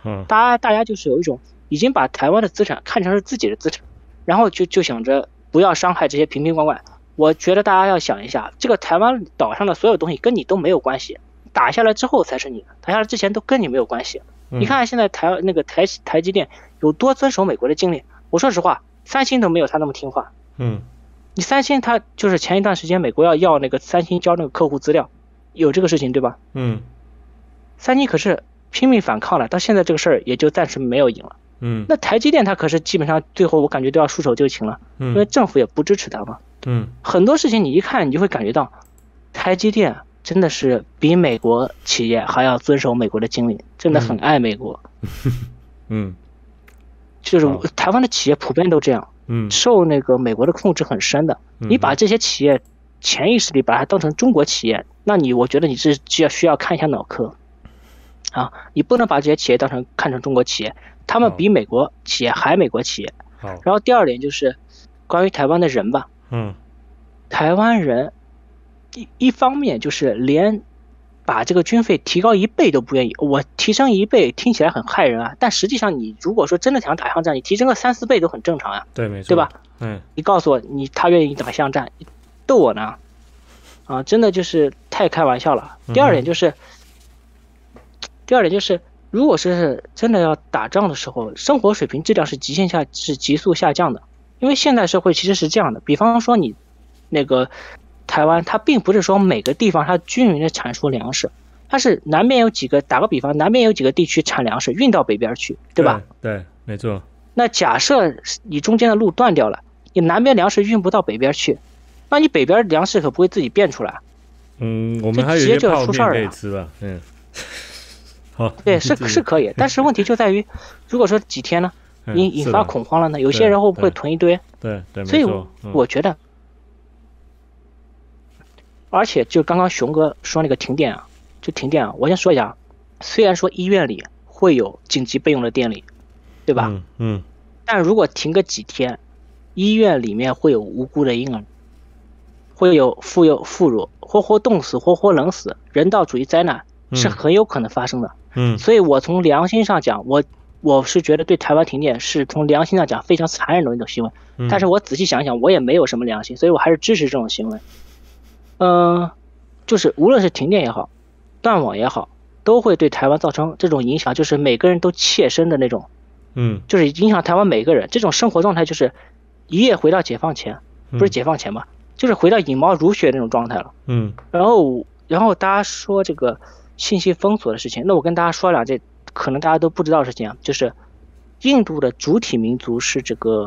大家就是有一种已经把台湾的资产看成是自己的资产，然后就想着不要伤害这些瓶瓶罐罐。我觉得大家要想一下，这个台湾岛上的所有东西跟你都没有关系，打下来之后才是你的，打下来之前都跟你没有关系。你看现在台积电有多遵守美国的禁令，我说实话，三星都没有他那么听话。你三星他就是前一段时间美国要那个三星交那个客户资料，有这个事情对吧？三星可是拼命反抗了，到现在这个事儿也就暂时没有赢了。那台积电它可是基本上最后我感觉都要束手就擒了，因为政府也不支持它嘛。很多事情你一看你就会感觉到，台积电真的是比美国企业还要遵守美国的禁令，真的很爱美国。就是台湾的企业普遍都这样，受那个美国的控制很深的。你把这些企业潜意识里把它当成中国企业，那我觉得你是需要看一下脑壳啊！你不能把这些企业看成中国企业，他们比美国企业还美国企业。然后第二点就是关于台湾的人吧，台湾人一方面就是连把这个军费提高1倍都不愿意。我提升1倍听起来很害人啊，但实际上你如果说真的想打巷战，你提升个3、4倍都很正常啊。 对，没错， 对吧？你告诉我他愿意打巷战，逗我呢？啊，真的就是太开玩笑了。第二点就是，如果是真的要打仗的时候，生活水平质量是急速下降的。因为现代社会其实是这样的，比方说你那个台湾，它并不是说每个地方它均匀的产出粮食，它是南边有几个，打个比方，南边有几个地区产粮食运到北边去，对吧？ 对，没错。 那假设你中间的路断掉了，你南边粮食运不到北边去，那你北边粮食可不会自己变出来。 我们还有一些泡面可以吃吧？好， 对，是可以，但是问题就在于，如果说几天呢，引发恐慌了呢，有些人会不会囤一堆？ 对， 所以我觉得，而且就刚刚熊哥说那个停电啊，我先说一下，虽然说医院里会有紧急备用的电力，对吧？但如果停个几天，医院里面会有无辜的婴儿，会有妇孺，活活冻死，活活冷死，人道主义灾难是很有可能发生的。所以我从良心上讲，我是觉得对台湾停电是从良心上讲非常残忍的一种行为。但是我仔细想想，我也没有什么良心，所以我还是支持这种行为。就是无论是停电也好，断网也好，都会对台湾造成这种影响，就是每个人都切身的那种，就是影响台湾每个人这种生活状态，就是一夜回到解放前，不是解放前吧，就是回到引毛如雪那种状态了。然后大家说这个信息封锁的事情，那我跟大家说两件可能大家都不知道的事情啊，就是印度的主体民族是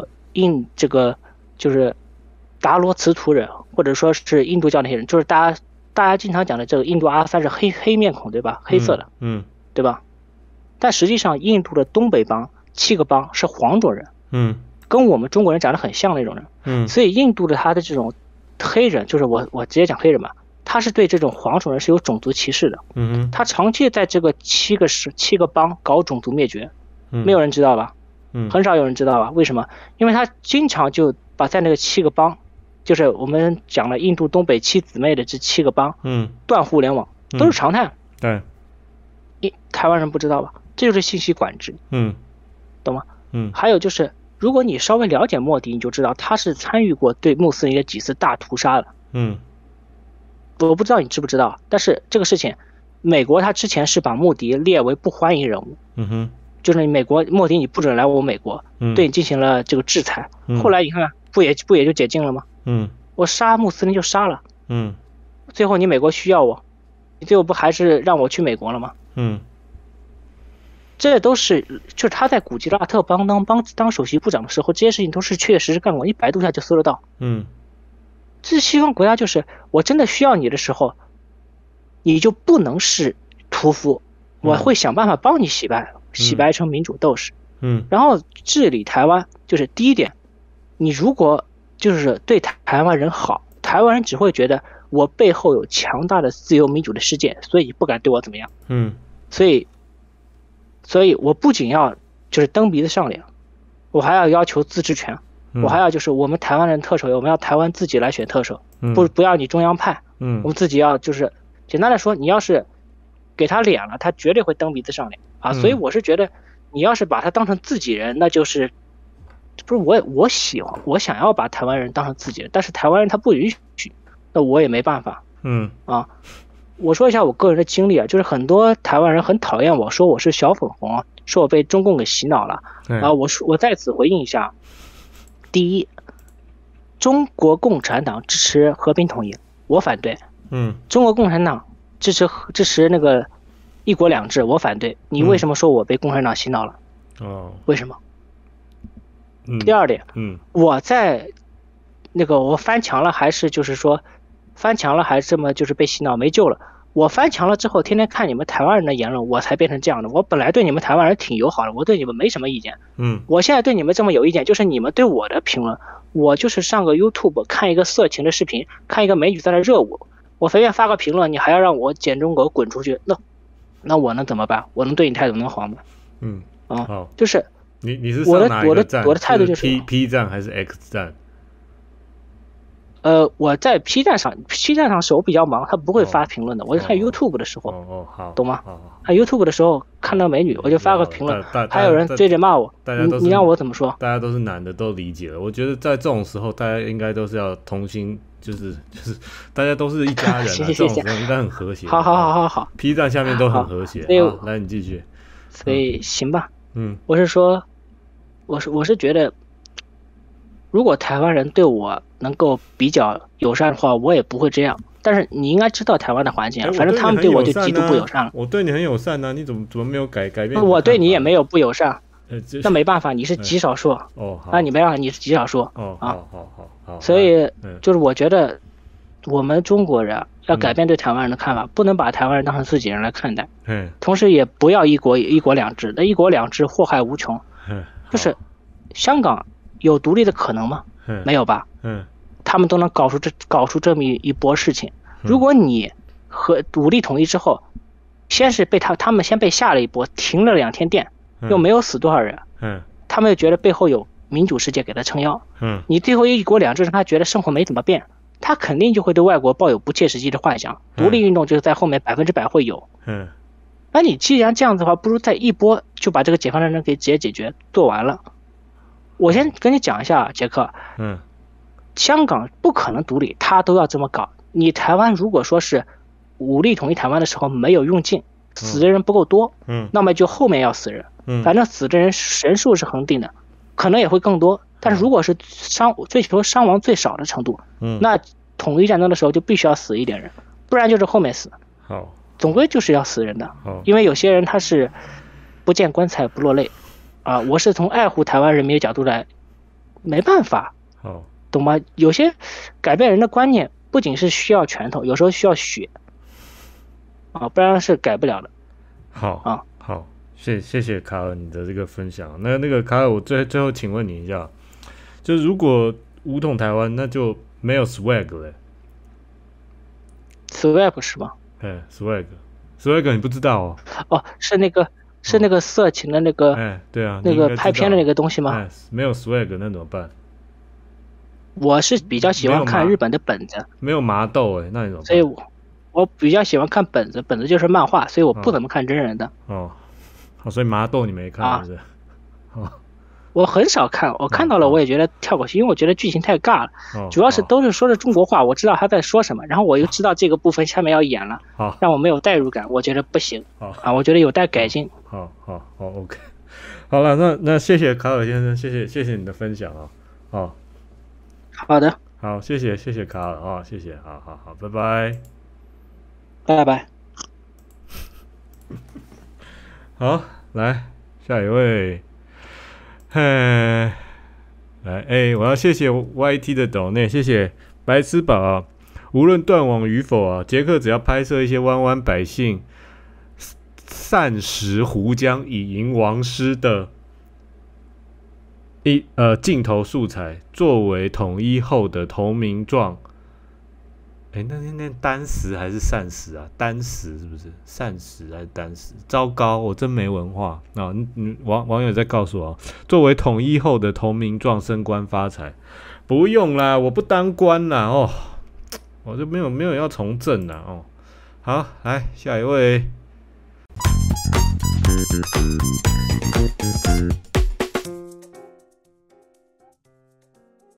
就是达罗茨图人，或者说是印度教那些人，就是大家经常讲的这个印度阿三是黑面孔，对吧？黑色的，对吧？但实际上印度的东北邦7个邦是黄种人，跟我们中国人长得很像那种人，所以印度的他的这种黑人，就是我直接讲黑人吧，他是对这种黄种人是有种族歧视的，他长期在这个7个邦搞种族灭绝，没有人知道吧？很少有人知道吧？为什么？因为他经常就把在那个7个邦，就是我们讲了印度东北7姊妹的这7个邦，断互联网都是常态。 对， 台湾人不知道吧？这就是信息管制，懂吗？还有就是，如果你稍微了解莫迪，你就知道他是参与过对穆斯林的几次大屠杀的。我不知道你知不知道，但是这个事情，美国他之前是把莫迪列为不欢迎人物。就是美国莫迪你不准来我美国，对你进行了这个制裁。后来你看不也就解禁了吗？我杀穆斯林就杀了，最后你美国需要我，你最后不还是让我去美国了吗？这都是就是他在古吉拉特邦当首席部长的时候，这些事情都是确实干过，你百度下就搜得到。这西方国家就是我真的需要你的时候，你就不能是屠夫，我会想办法帮你洗白成民主斗士。然后治理台湾就是第一点，你如果就是对台湾人好，台湾人只会觉得我背后有强大的自由民主的世界，所以不敢对我怎么样。所以我不仅要就是蹬鼻子上脸，我还要求自治权，我还要就是我们台湾人特首，我们要台湾自己来选特首，不要你中央派，我们自己要就是简单来说，你要是给他脸了，他绝对会蹬鼻子上脸啊。所以我是觉得你要是把他当成自己人，那就是不是我喜欢我想要把台湾人当成自己人，但是台湾人他不允许，那我也没办法。我说一下我个人的经历啊，就是很多台湾人很讨厌我，说我是小粉红，说我被中共给洗脑了。我在此回应一下，第一，中国共产党支持和平统一，我反对。中国共产党支持那个一国两制，我反对。你为什么说我被共产党洗脑了？为什么？第二点，我在那个我翻墙了，还是就是说翻墙了，还是这么就是被洗脑没救了？我翻墙了之后，天天看你们台湾人的言论，我才变成这样的。我本来对你们台湾人挺友好的，我对你们没什么意见。我现在对你们这么有意见，就是你们对我的评论。我就是上个 YouTube 看一个色情的视频，看一个美女在那热舞，我随便发个评论，你还要让我捡中狗滚出去，那我能怎么办？我能对你态度能好吗？就是你是上哪一个站？ 我的态度就是 P 站还是 X 站？ 我在 P 站上是我比较忙，他不会发评论的。我看 YouTube 的时候，懂吗？看 YouTube 的时候看到美女，我就发个评论，还有人追着骂我，你让我怎么说？ 大家都是男的，都理解了。我觉得在这种时候，大家应该都是要同心，就是大家都是一家人，这种时候应该很和谐。 好 ，P 站下面都很和谐。来，你继续。 所以行吧，我是说，我是觉得，如果台湾人对我能够比较友善的话，我也不会这样。但是你应该知道台湾的环境，反正他们对我就极度不友善了。 我对你很友善啊，你怎么没有改变？ 我对你也没有不友善，那没办法，你是极少数。你没办法，你是极少数。 好。 所以就是我觉得我们中国人要改变对台湾人的看法，不能把台湾人当成自己人来看待。同时也不要一国两制，那一国两制祸害无穷。就是香港有独立的可能吗？没有吧。他们都能搞出这么一波事情。如果你和武力统一之后，先是被他们先被吓了一波，停了2天电，又没有死多少人。他们又觉得背后有民主世界给他撑腰。你最后一国两制让他觉得生活没怎么变，他肯定就会对外国抱有不切实际的幻想。独立运动就是在后面100%会有。那你既然这样子的话，不如在一波就把这个解放战争给直接解决做完了。我先跟你讲一下，杰克。香港不可能独立，他都要这么搞。你台湾如果说是武力统一台湾的时候没有用尽，死的人不够多，那么就后面要死人。反正死的人数是恒定的，可能也会更多。但是如果是追求伤亡最少的程度，那统一战争的时候就必须要死一点人，不然就是后面死。总归就是要死人的。因为有些人他是不见棺材不落泪啊。我是从爱护台湾人民的角度来，没办法。懂吗？有些改变人的观念不仅是需要拳头，有时候需要血不然是改不了的。 好，谢谢卡尔你的这个分享。那个卡尔，我最后请问你一下，就是如果武统台湾，那就没有 swag 了。 swag 是吗 ？swag 你不知道哦？ 是那个色情的那个， 对啊， 那个拍片的那个东西吗？ 没有 swag 那怎么办？ 我是比较喜欢看日本的本子， 没有麻豆那你怎么办？ 所以我比较喜欢看本子就是漫画，所以我不怎么看真人的。 所以麻豆你没看是不是？ 我很少看，我看到了我也觉得跳过去，因为我觉得剧情太尬了。主要是都是说的中国话，我知道他在说什么，然后我又知道这个部分下面要演了，让我没有代入感，我觉得不行。我觉得有待改进。 OK。好了，那谢谢卡尔先生，谢谢你的分享好的， 好，谢谢卡尔谢谢，好，拜拜， 拜拜。 好，来下一位，来，我要谢谢 YT 的抖内，谢谢白痴宝无论断网与否杰克只要拍摄一些湾湾百姓散食胡浆以迎王师的镜头素材作为统一后的投名状，那单食还是散食啊？单食是不是？散食还是单食？糟糕，我真没文化网友在告诉我，作为统一后的投名状升官发财，不用啦，我不当官啦我就没有要从政啦好，来下一位。